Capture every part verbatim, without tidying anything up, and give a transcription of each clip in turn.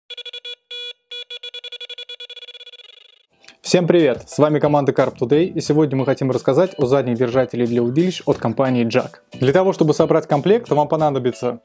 Всем привет! С вами команда Carp Today, и сегодня мы хотим рассказать о задних держателях для удилищ от компании Джак. Для того, чтобы собрать комплект, вам понадобится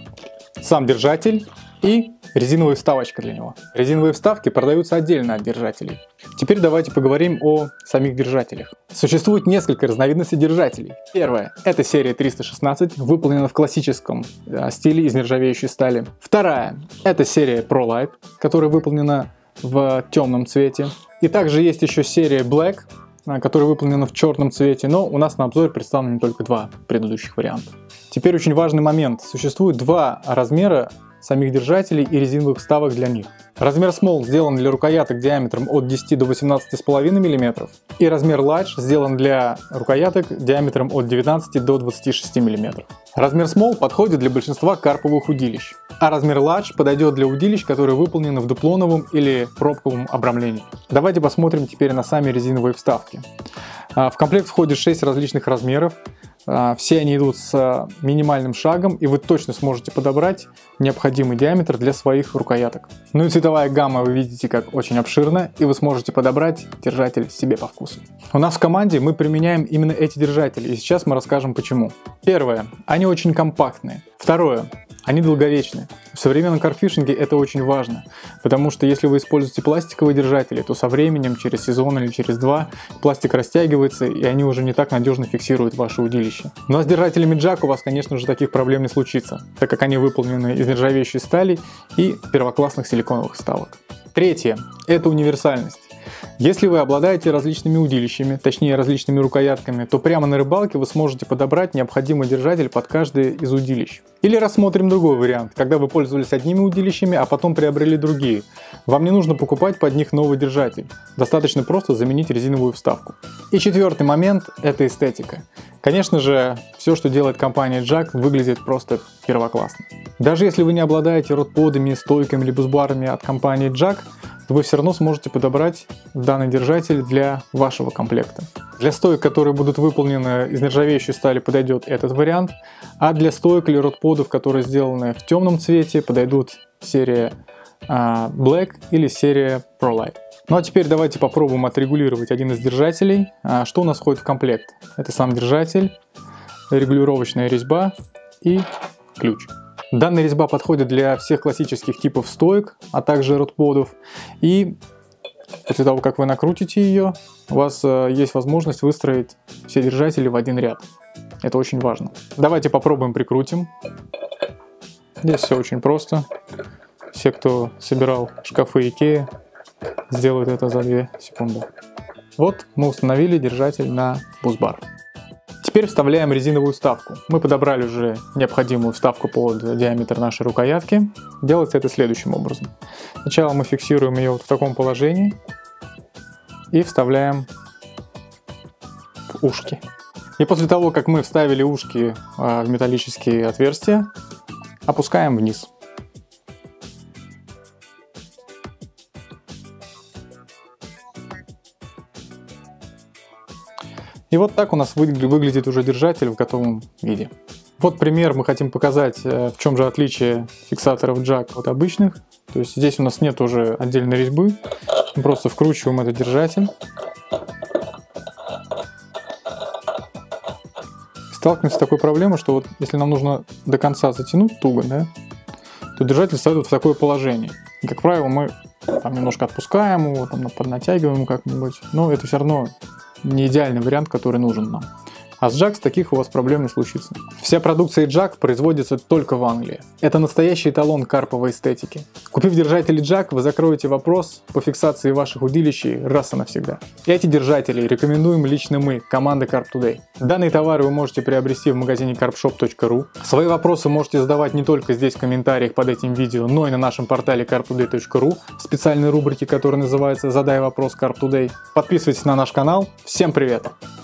сам держатель и резиновая вставочка для него. Резиновые вставки продаются отдельно от держателей. Теперь давайте поговорим о самих держателях. Существует несколько разновидностей держателей. Первая – это серия триста шестнадцать, выполнена в классическом стиле из нержавеющей стали. Вторая – это серия ProLite, которая выполнена в темном цвете. И также есть еще серия Black, которая выполнена в черном цвете, но у нас на обзоре представлены только два предыдущих варианта. Теперь очень важный момент. Существует два размера самих держателей и резиновых вставок для них. Размер Small сделан для рукояток диаметром от десяти до восемнадцати с половиной миллиметров, и размер Large сделан для рукояток диаметром от девятнадцати до двадцати шести миллиметров. Размер Small подходит для большинства карповых удилищ, а размер Large подойдет для удилищ, которые выполнены в дуплоновом или пробковом обрамлении. Давайте посмотрим теперь на сами резиновые вставки. В комплект входит шесть различных размеров. Все они идут с минимальным шагом, и вы точно сможете подобрать необходимый диаметр для своих рукояток. Ну и цветовая гамма, вы видите, как очень обширна, и вы сможете подобрать держатель себе по вкусу. У нас в команде мы применяем именно эти держатели, и сейчас мы расскажем почему. Первое. Они очень компактные. Второе. Они долговечны. В современном карпфишинге это очень важно, потому что если вы используете пластиковые держатели, то со временем, через сезон или через два, пластик растягивается, и они уже не так надежно фиксируют ваше удилище. Но с держателями Джак у вас, конечно же, таких проблем не случится, так как они выполнены из нержавеющей стали и первоклассных силиконовых вставок. Третье. Это универсальность. Если вы обладаете различными удилищами, точнее различными рукоятками, то прямо на рыбалке вы сможете подобрать необходимый держатель под каждое из удилищ. Или рассмотрим другой вариант, когда вы пользовались одними удилищами, а потом приобрели другие. Вам не нужно покупать под них новый держатель, достаточно просто заменить резиновую вставку. И четвертый момент – это эстетика. Конечно же, все, что делает компания Джак, выглядит просто первоклассно. Даже если вы не обладаете ротподами, стойками или бусбарами от компании Джак, то вы все равно сможете подобрать данный держатель для вашего комплекта. Для стоек, которые будут выполнены из нержавеющей стали, подойдет этот вариант, а для стоек или ротподов, которые сделаны в темном цвете, подойдут серия uh, Black или серия ProLite. Ну а теперь давайте попробуем отрегулировать один из держателей. Uh, что у нас входит в комплект? Это сам держатель, регулировочная резьба и ключ. Данная резьба подходит для всех классических типов стоек, а также ротподов. И после того, как вы накрутите ее, у вас э, есть возможность выстроить все держатели в один ряд. Это очень важно. Давайте попробуем прикрутим. Здесь все очень просто. Все, кто собирал шкафы Икеа, сделают это за две секунды. Вот мы установили держатель на бусбар. Теперь вставляем резиновую вставку. Мы подобрали уже необходимую вставку под диаметр нашей рукоятки. Делается это следующим образом. Сначала мы фиксируем ее вот в таком положении и вставляем в ушки. И после того, как мы вставили ушки в металлические отверстия, опускаем вниз. И вот так у нас выглядит уже держатель в готовом виде. Вот пример, мы хотим показать, в чем же отличие фиксаторов Джак от обычных. То есть здесь у нас нет уже отдельной резьбы, мы просто вкручиваем этот держатель. Сталкиваемся с такой проблемой, что вот если нам нужно до конца затянуть туго, да, то держатель ставит вот в такое положение. И, как правило, мы там немножко отпускаем его, там, поднатягиваем как-нибудь, но это все равно не идеальный вариант, который нужен нам. А с Джак с таких у вас проблем не случится. Вся продукция Джак производится только в Англии. Это настоящий эталон карповой эстетики. Купив держатели Джак, вы закроете вопрос по фиксации ваших удилищей раз и навсегда. Эти держатели рекомендуем лично мы, команда Carp Today. Данные товары вы можете приобрести в магазине карпшоп точка ру. Свои вопросы можете задавать не только здесь в комментариях под этим видео, но и на нашем портале карп тудей точка ру в специальной рубрике, которая называется «Задай вопрос Carp Today». Подписывайтесь на наш канал. Всем привет!